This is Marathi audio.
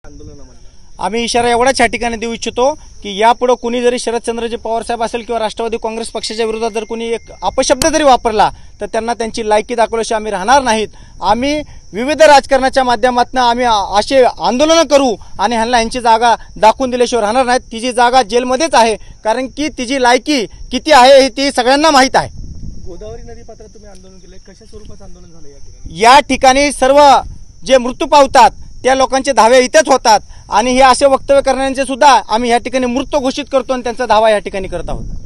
आम्ही इशारा एवढाच या ठिकाणी देऊ इच्छितो की यापुढे कुणी जरी शरदचंद्रजी पवार साहेब असेल किंवा राष्ट्रवादी काँग्रेस पक्षाच्या विरोधात जर कुणी एक अपशब्द जरी वापरला तर त्यांना त्यांची लायकी दाखवल्याशिवाय आम्ही राहणार नाहीत। आम्ही विविध राजकारणाच्या माध्यमातून आम्ही असे आंदोलन करू आणि ह्यांना यांची जागा दाखवून दिल्याशिवाय राहणार नाहीत। तिची जागा जेलमध्येच आहे, कारण की तिची लायकी किती आहे हे ती सगळ्यांना माहीत आहे। गोदावरी नदी पात्रात तुम्ही आंदोलन केले, कशा स्वरूपाचं आंदोलन झालं या ठिकाणी? या ठिकाणी सर्व जे मृत्यू पावतात त्या लोकांचे धावे इथेच होतात आणि हे असे वक्तव्य करणाऱ्यांचे सुद्धा आम्ही या ठिकाणी मृत घोषित करतो आणि त्यांचा धावा या ठिकाणी करत आहोत।